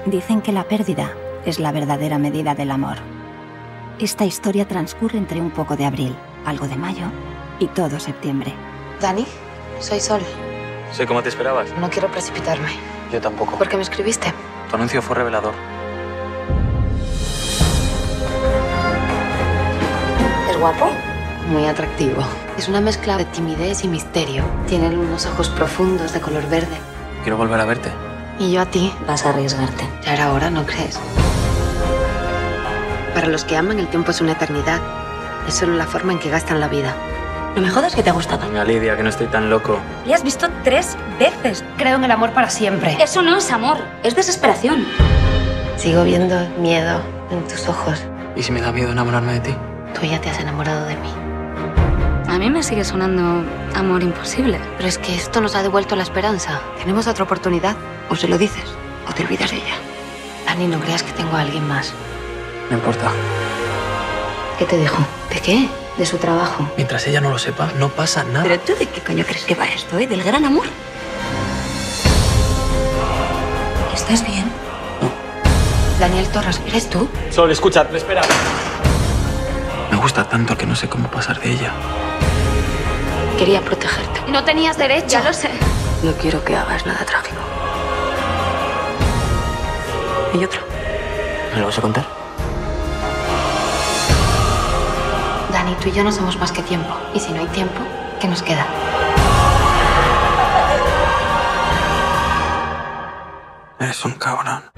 Dicen que la pérdida es la verdadera medida del amor. Esta historia transcurre entre un poco de abril, algo de mayo y todo septiembre. Dani, soy Sol. ¿Soy como te esperabas? No quiero precipitarme. Yo tampoco. ¿Por qué me escribiste? Tu anuncio fue revelador. ¿Es guapo? Muy atractivo. Es una mezcla de timidez y misterio. Tiene unos ojos profundos de color verde. Quiero volver a verte. Y yo a ti. Vas a arriesgarte. Ya era hora, ¿no crees? Para los que aman, el tiempo es una eternidad. Es solo la forma en que gastan la vida. No me jodas que te ha gustado. Venga, Lidia, que no estoy tan loco. Le has visto 3 veces. Creo en el amor para siempre. Eso no es amor, es desesperación. Sigo viendo miedo en tus ojos. ¿Y si me da miedo enamorarme de ti? Tú ya te has enamorado de mí. A mí me sigue sonando amor imposible. Pero es que esto nos ha devuelto la esperanza. Tenemos otra oportunidad. O se lo dices, o te olvidas de ella. Dani, no creas que tengo a alguien más. No importa. ¿Qué te dijo? ¿De qué? De su trabajo. Mientras ella no lo sepa, no pasa nada. ¿Pero tú de qué coño crees que va esto, ¿Del gran amor? ¿Estás bien? Daniel Torres, ¿eres tú? Sol, escucha, espera. Me gusta tanto que no sé cómo pasar de ella. Quería protegerte. No tenías derecho. Ya lo sé. No quiero que hagas nada trágico. ¿Y otro? ¿Me lo vas a contar? Dani, tú y yo no somos más que tiempo. Y si no hay tiempo, ¿qué nos queda? Eres un cabrón.